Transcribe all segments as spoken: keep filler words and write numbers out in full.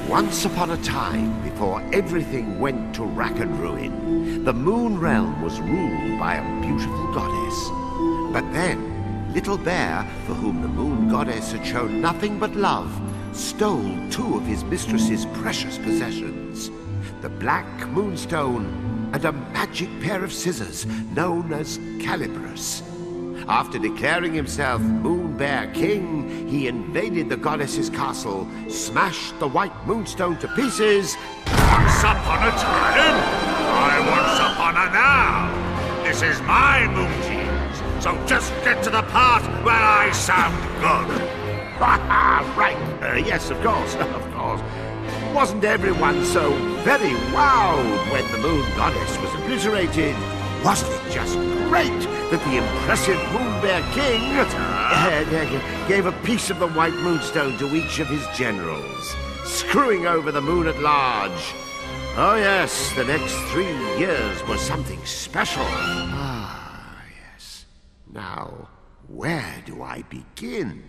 Once upon a time, before everything went to rack and ruin, the Moon Realm was ruled by a beautiful goddess. But then, Little Bear, for whom the Moon Goddess had shown nothing but love, stole two of his mistress's precious possessions, the Black Moonstone and a magic pair of scissors known as Calibrus. After declaring himself Moon Bear King, he invaded the goddess's castle, smashed the White Moonstone to pieces. Once upon a time, I once upon a now. This is my moon teams, so just get to the part where I sound good. Right, uh, yes, of course, of course. Wasn't everyone so very wowed when the Moon Goddess was obliterated? Wasn't it just great that the impressive Moon Bear King uh, gave a piece of the White Moonstone to each of his generals, screwing over the moon at large? Oh yes, the next three years was something special. Ah, yes. Now, where do I begin?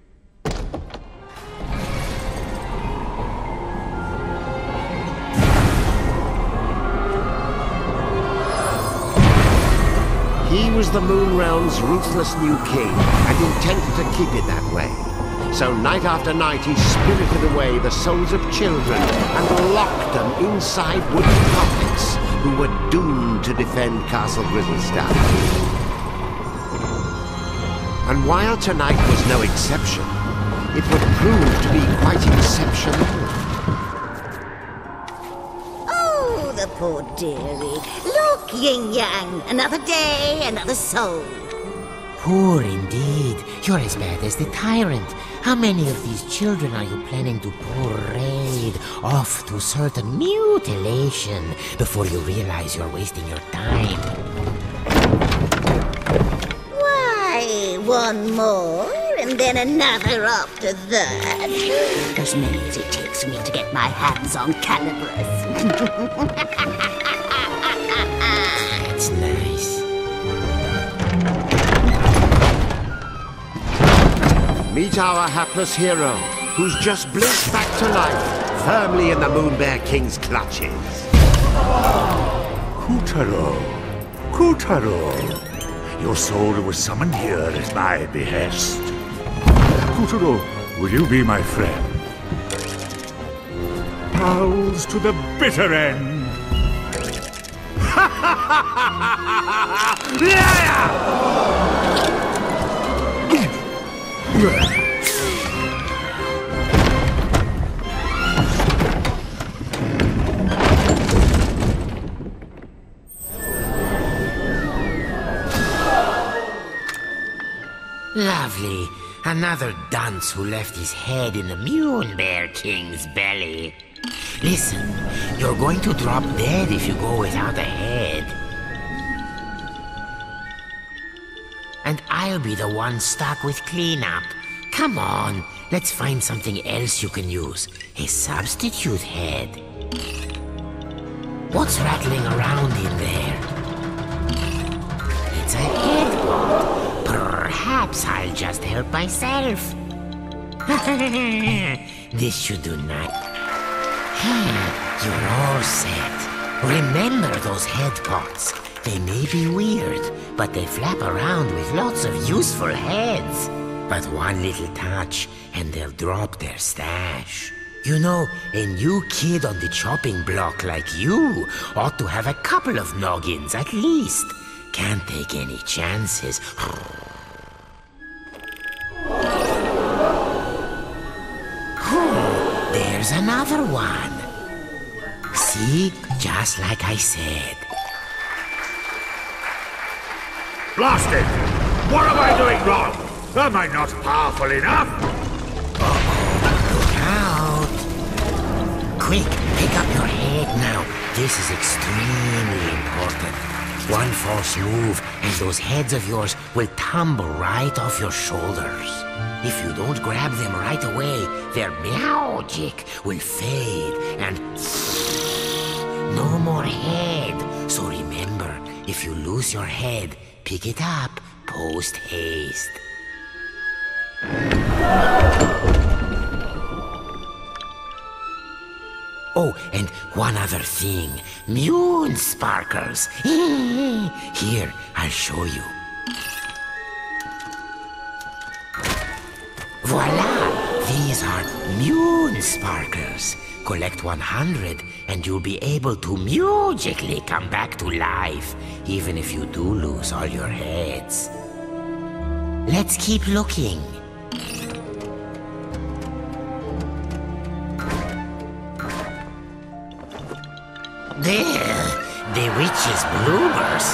He was the Moon Realm's ruthless new king, and intended to keep it that way. So night after night he spirited away the souls of children and locked them inside wooden coffins who were doomed to defend Castle Grizzlestone. And while tonight was no exception, it would prove to be quite exceptional. Oh, the poor dearie. Look, Ying Yang, another day, another soul. Poor indeed. You're as bad as the tyrant. How many of these children are you planning to parade off to certain mutilation before you realize you're wasting your time? Why, one more, and then another after that. As many as it takes me to get my hands on Calibrus. That's nice. Meet our hapless hero, who's just blinked back to life, firmly in the Moon Bear King's clutches. Kutaro, Kutaro, your soul was summoned here at my behest. Kutaro, will you be my friend? Pals to the bitter end. Lovely. Another dunce who left his head in the Moon Bear King's belly. Listen, you're going to drop dead if you go without a head. And I'll be the one stuck with cleanup. Come on, let's find something else you can use. A substitute head. What's rattling around in there? It's a head pot. Perhaps I'll just help myself. This should do not. You're all set. Remember those head pots. They may be weird, but they flap around with lots of useful heads. But one little touch, and they'll drop their stash. You know, a new kid on the chopping block like you ought to have a couple of noggins at least. Can't take any chances. There's another one. See? Just like I said. Blast it! What am I doing wrong? Am I not powerful enough? Look out! Quick, pick up your head now. This is extremely important. One false move, and those heads of yours will tumble right off your shoulders. If you don't grab them right away, their magic will fade, and no more head. So remember, if you lose your head, pick it up post haste. Oh, and one other thing. Moon sparkles. Here, I'll show you. Voila! These are moon sparkles. Collect one hundred and you'll be able to magically come back to life, even if you do lose all your heads. Let's keep looking. There, the witch's bloomers.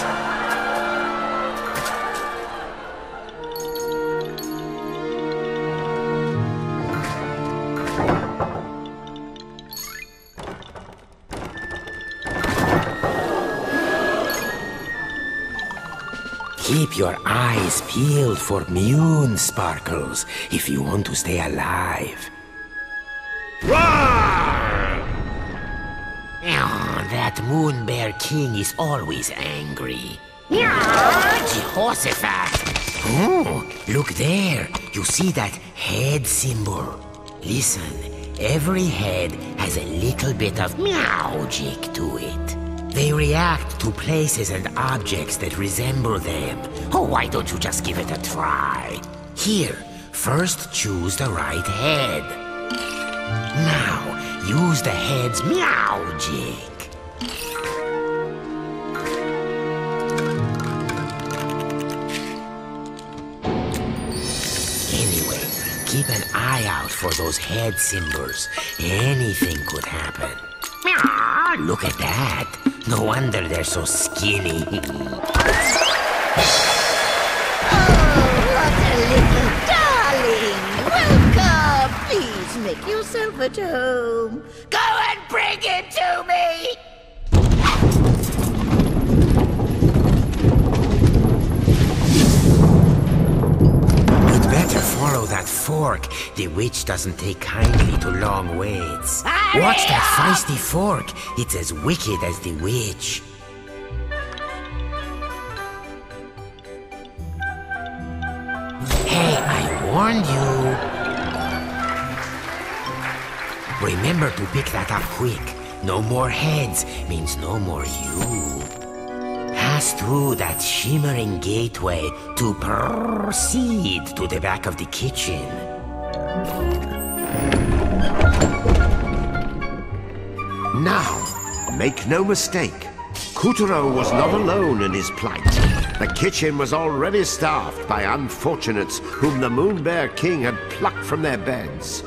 Keep your eyes peeled for moon sparkles if you want to stay alive. Roar! Oh, that moon bear king is always angry. Jehoshaphat! Oh, look there. You see that head symbol? Listen, every head has a little bit of magic to it. They react to places and objects that resemble them. Oh, why don't you just give it a try? Here, first choose the right head. Now, use the head's magic. Anyway, keep an eye out for those head symbols. Anything could happen. Look at that. No wonder they're so skinny. Oh, what a little darling! Welcome! Please make yourself at home. Go and bring it to me! You'd better follow that fork. The witch doesn't take kindly to long waits. Watch that feisty fork. It's as wicked as the witch. Hey, I warned you. Remember to pick that up quick. No more heads means no more you. Pass through that shimmering gateway to proceed to the back of the kitchen. Now, make no mistake, Kuturo was not alone in his plight. The kitchen was already staffed by unfortunates whom the Moon Bear King had plucked from their beds.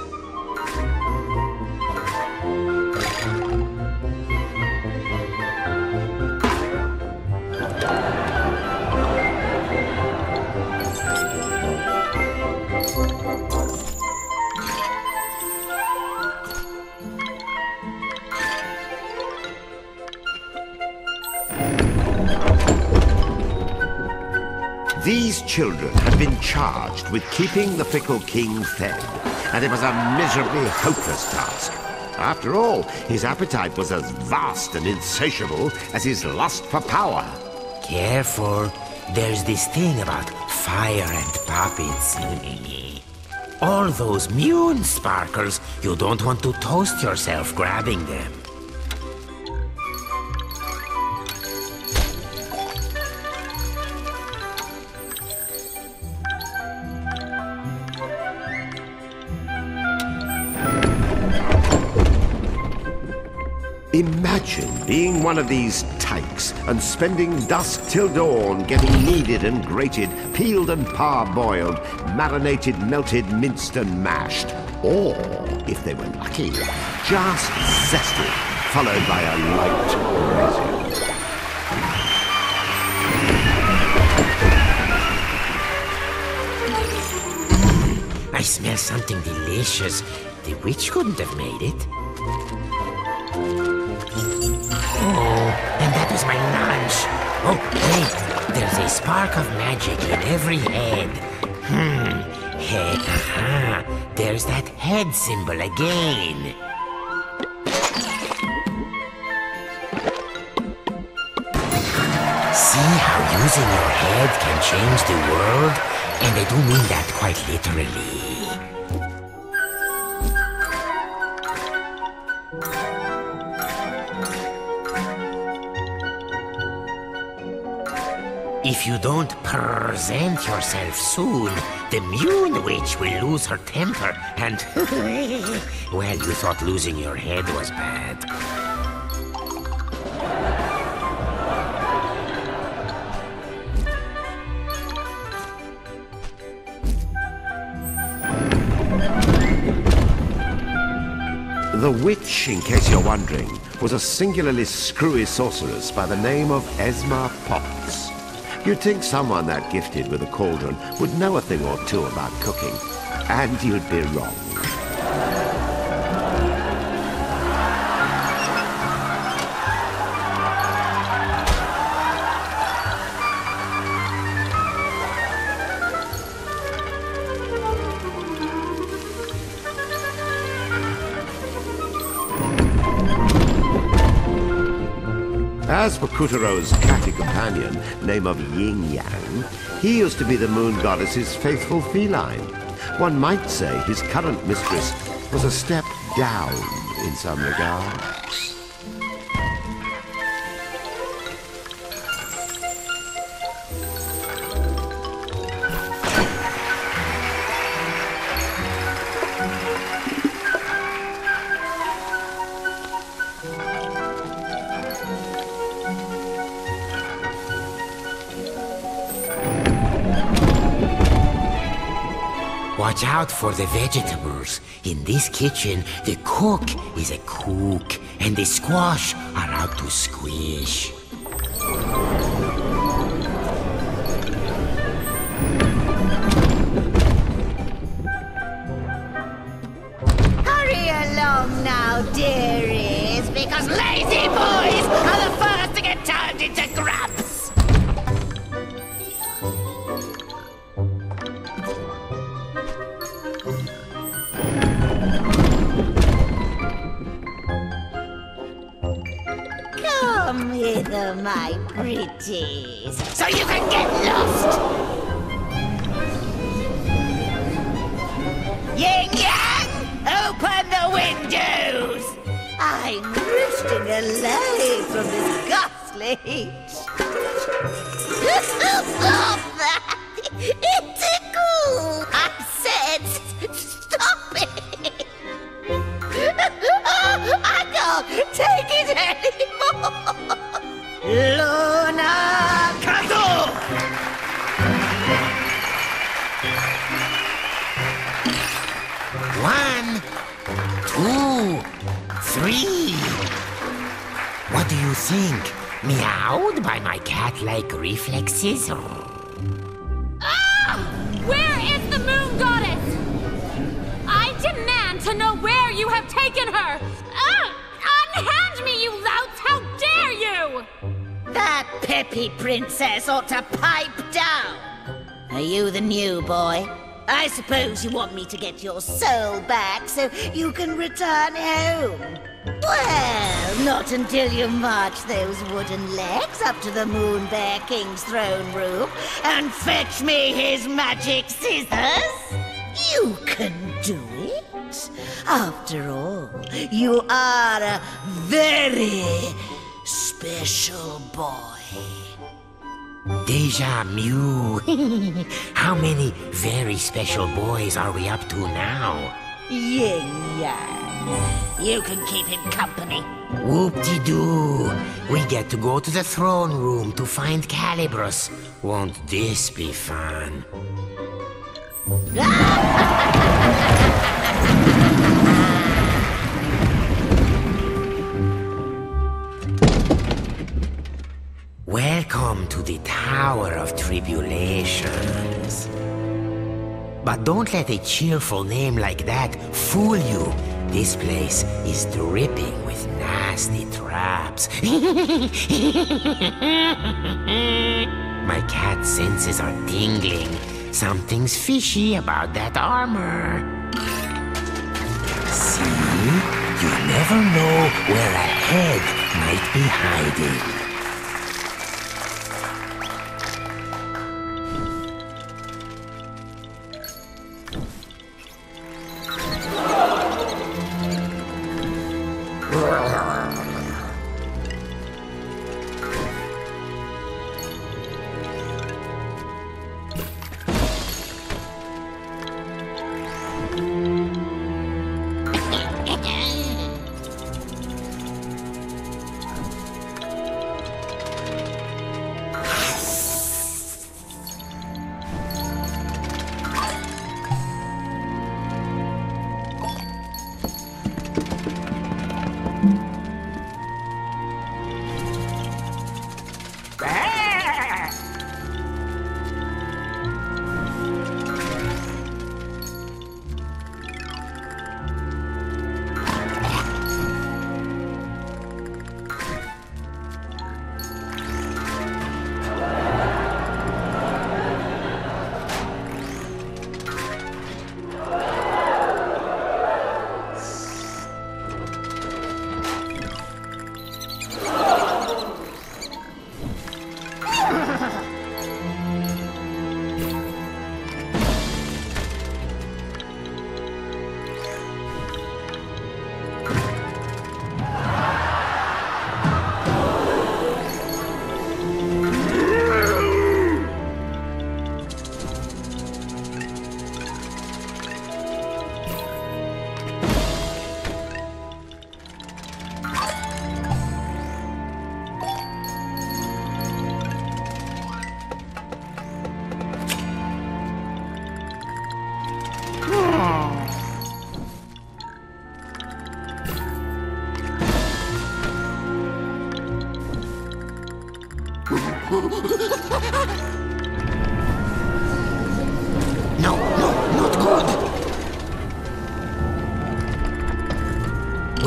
These children had been charged with keeping the fickle king fed, and it was a miserably hopeless task. After all, his appetite was as vast and insatiable as his lust for power. Careful. There's this thing about fire and puppets. All those moon sparkles, you don't want to toast yourself grabbing them. Imagine being one of these tykes and spending dusk till dawn getting kneaded and grated, peeled and parboiled, marinated, melted, minced and mashed. Or, if they were lucky, just zested, followed by a light resin. Mm, I smell something delicious. The witch couldn't have made it. Oh, and that was my lunch. Oh, wait, there's a spark of magic in every head. Hmm, head, aha, there's that head symbol again. See how using your head can change the world? And I do mean that quite literally. If you don't present yourself soon, the Moon Witch will lose her temper and... well, you thought losing your head was bad. The witch, in case you're wondering, was a singularly screwy sorceress by the name of Esma Potts. You'd think someone that gifted with a cauldron would know a thing or two about cooking, and you'd be wrong. As for Kutero's catty companion, name of Ying Yang, he used to be the moon goddess's faithful feline. One might say his current mistress was a step down in some regards. Watch out for the vegetables. In this kitchen, the cook is a cook, and the squash are out to squish. Hurry along now, dearies, because lazy boys are the first to get turned into grubs. Come hither, my pretties, so you can get lost! Ying Yang, open the windows! I'm roosting alive from this ghastly heat. Stop that! It tickles! I said, stop it! I can't take it anymore! Luna Kato! One, two, three. What do you think? Meowed by my cat-like reflexes? Ah! Where is the moon goddess? I demand to know where you have taken her! Ah! Unhand me, you louts! How dare you! That peppy princess ought to pipe down. Are you the new boy? I suppose you want me to get your soul back so you can return home. Well, not until you march those wooden legs up to the Moon Bear King's throne room and fetch me his magic scissors. You can do it. After all, you are a very special boy. Deja Mew. How many very special boys are we up to now? Ying Yang. You can keep him company. Whoop-de-doo. We get to go to the throne room to find Calibrus. Won't this be fun? Welcome to the Tower of Tribulations. But don't let a cheerful name like that fool you. This place is dripping with nasty traps. My cat senses are tingling. Something's fishy about that armor. See? You never know where a head might be hiding.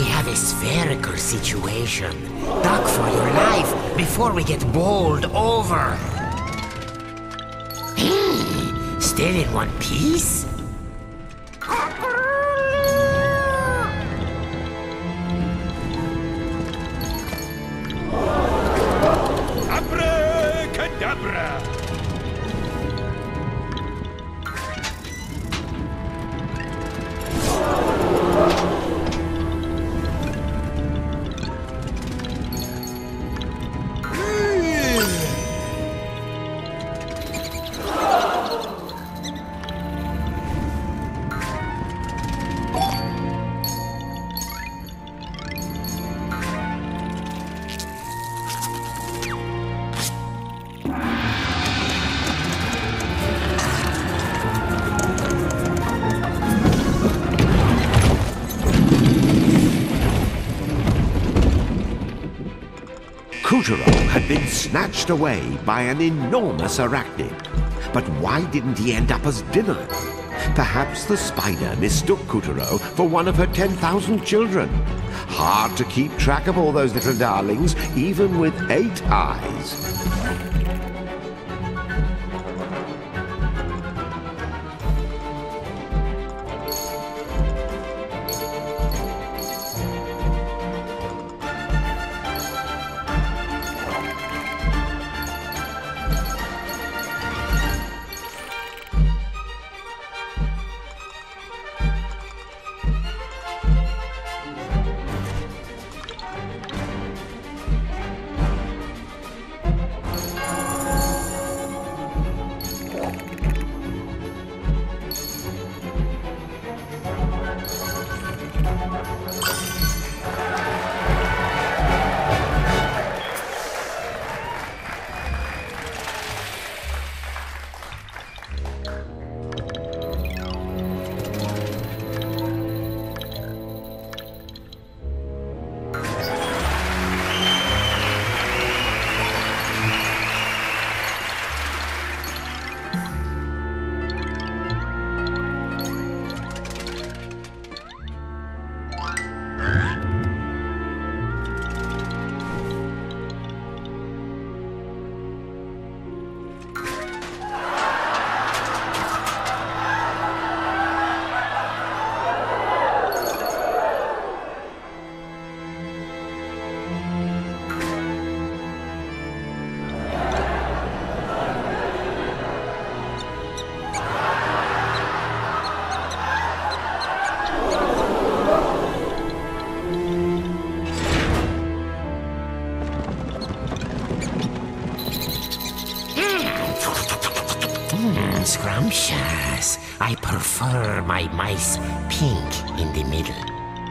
We have a spherical situation. Duck for your life before we get bowled over. Still in one piece? Abracadabra! Kutaro had been snatched away by an enormous arachnid. But why didn't he end up as dinner? Perhaps the spider mistook Kutaro for one of her ten thousand children. Hard to keep track of all those little darlings, even with eight eyes. Scrumptious. I prefer my mice pink in the middle.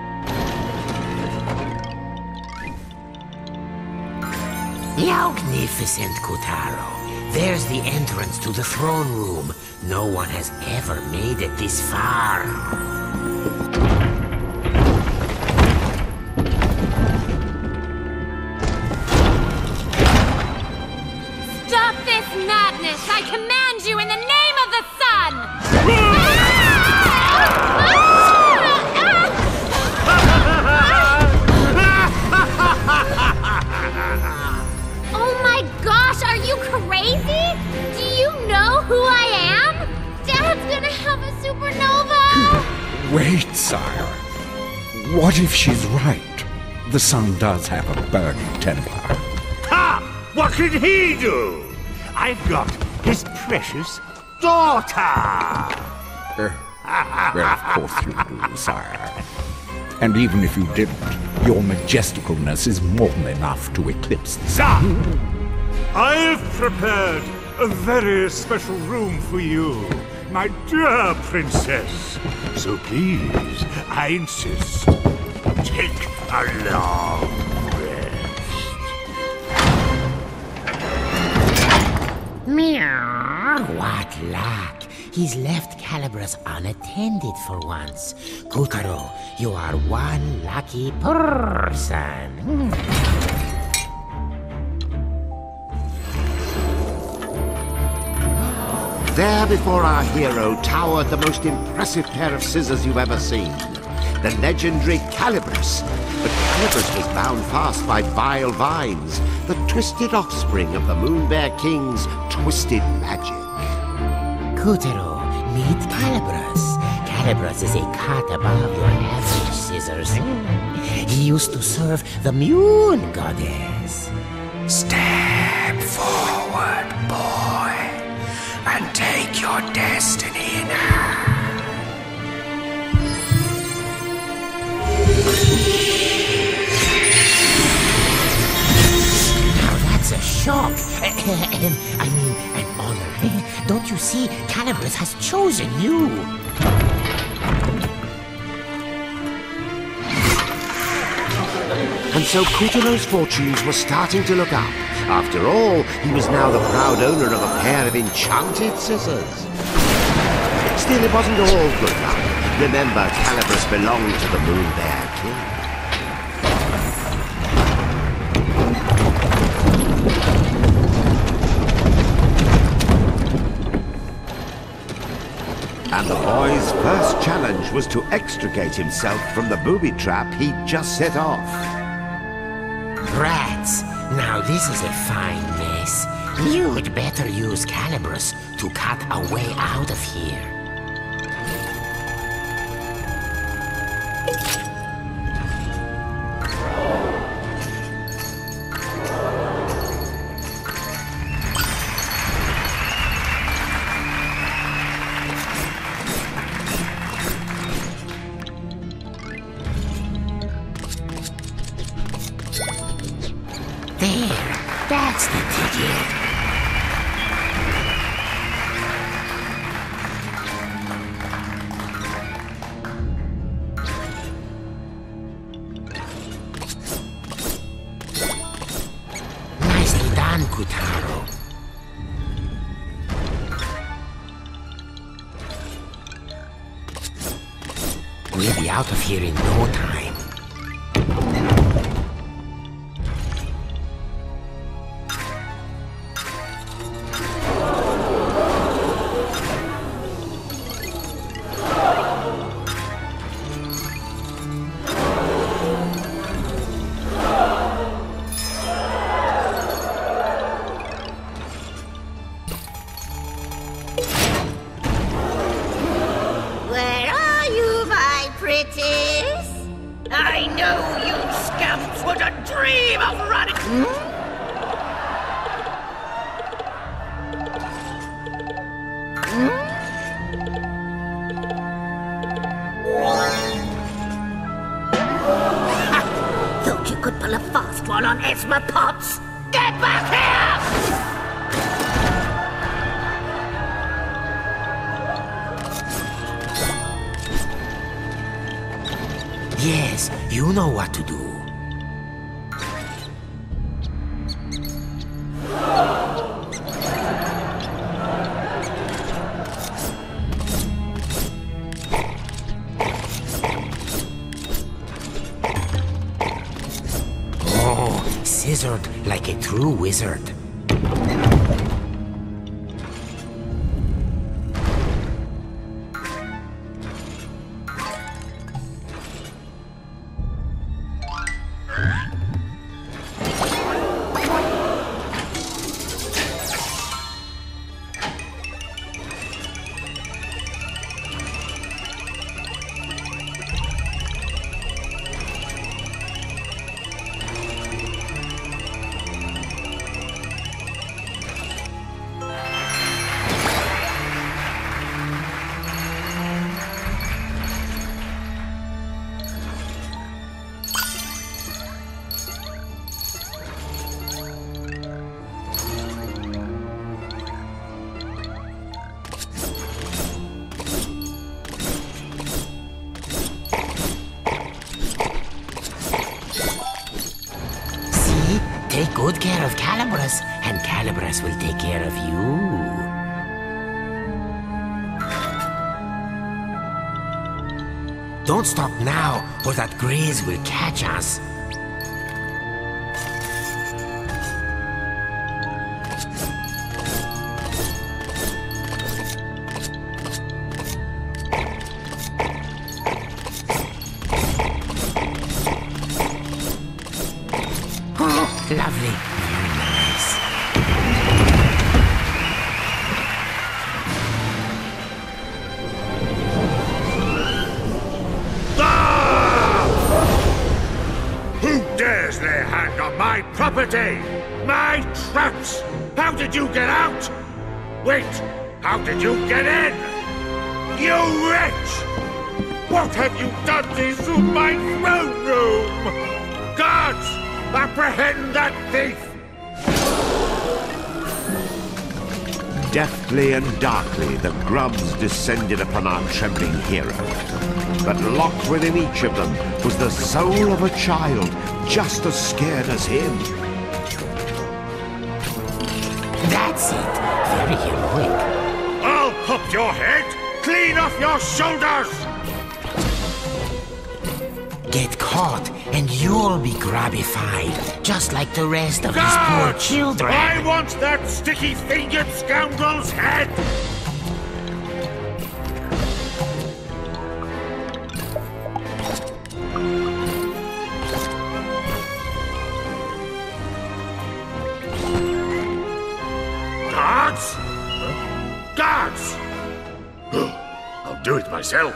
Magnificent, Kutaro. There's the entrance to the throne room. No one has ever made it this far. Stop this madness! I command you in the name of the sun! Oh my gosh, are you crazy? Do you know who I am? Dad's gonna have a supernova! Wait, sire. What if she's right? The sun does have a burning temper. Ha! What did he do? I've got his precious daughter! Uh, well, of course you do, sire. And even if you didn't, your majesticalness is more than enough to eclipse the sun. I've prepared a very special room for you, my dear princess. So please, I insist, take a long rest. Meow. What luck. He's left Calibrus unattended for once. Kutaro, you are one lucky person. There before our hero towered the most impressive pair of scissors you've ever seen. the legendary Calibrus. But Calibrus was bound fast by vile vines, the twisted offspring of the Moon Bear King's twisted magic. Kutaro, meet Calibrus. Calibrus is a cut above your average scissors. He used to serve the Moon Goddess. Step forward, boy, and take your destiny in hand. Now that's a shock. I mean, an honor. Don't you see? Calibrus has chosen you. And so Kutaro's fortunes were starting to look up. After all, he was now the proud owner of a pair of enchanted scissors. Still, it wasn't all good luck. Remember, Calibrus belonged to the Moon Bear King. And the boy's first challenge was to extricate himself from the booby trap he'd just set off. Rats! Now this is a fine mess. You'd better use Calibrus to cut a way out of here. There, that's the ticket. Nicely done, Kutaro. We'll be out of here in no time. I know you scamps wouldn't dream of running. Hmm? Ha! Thought you could pull a fast one on Esma Potts. Get back here! Yes, you know what to do. Oh, scissored like a true wizard. Take good care of Calibrus, and Calibrus will take care of you. Don't stop now, or that graze will catch us. Lovely. Very nice. Who dares lay hand on my property? My traps! How did you get out? Wait, how did you get in? You wretch! What have you done to my throne room? Guards, apprehend that thief! Deftly and darkly, the grubs descended upon our trembling hero. But locked within each of them was the soul of a child, just as scared as him. That's it. Very heroic. I'll pop your head clean off your shoulders! Get caught, and you'll be grabbified, just like the rest of these poor Guards! children. I want that sticky-fingered scoundrel's head! Guards! Guards! I'll do it myself.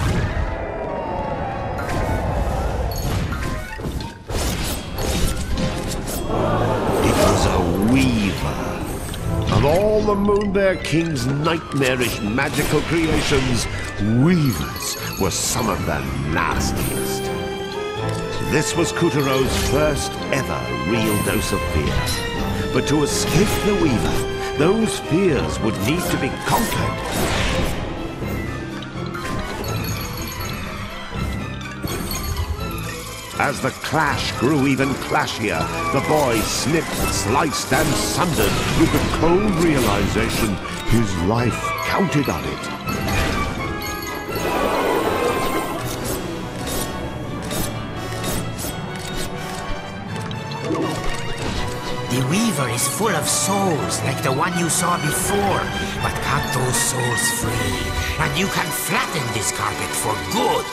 Of all the Moonbear King's nightmarish magical creations, weavers were some of the nastiest. This was Kutero's first ever real dose of fear. But to escape the weaver, those fears would need to be conquered. As the clash grew even clashier, the boy snipped, sliced, and sundered with the cold realization his life counted on it. The Weaver is full of souls, like the one you saw before. But cut those souls free, and you can flatten this carpet for good.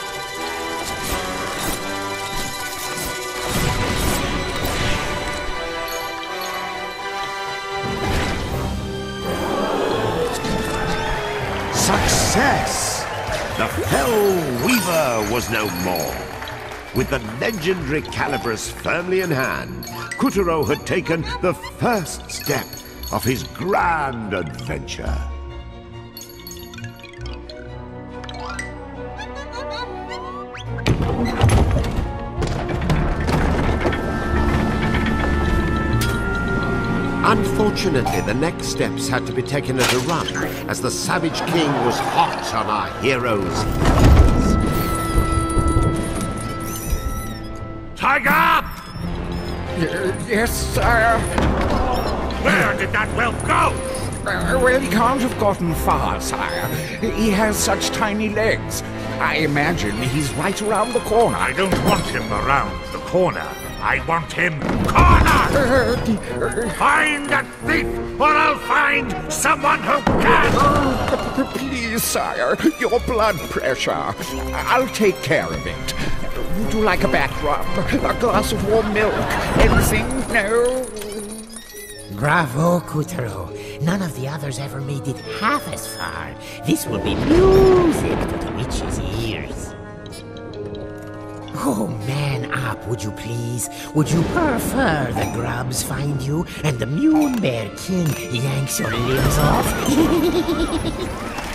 Success! The Fell Weaver was no more. With the legendary Calibrus firmly in hand, Kutero had taken the first step of his grand adventure. Unfortunately, the next steps had to be taken at a run, as the Savage King was hot on our heroes. Tiger! Yes, sire. Where did that whelp go? Uh, well, he can't have gotten far, sire. He has such tiny legs. I imagine he's right around the corner. I don't want him around the corner. I want him cornered! Uh, Find that thief, or I'll find someone who can! uh, please, sire, your blood pressure. I'll take care of it. Would you like a back rub? A glass of warm milk? Anything? No? Bravo, Kutero. None of the others ever made it half as far. This will be music to the witch's ears. Oh, man up, would you please? Would you prefer the grubs find you and the Moonbear King yanks your limbs off?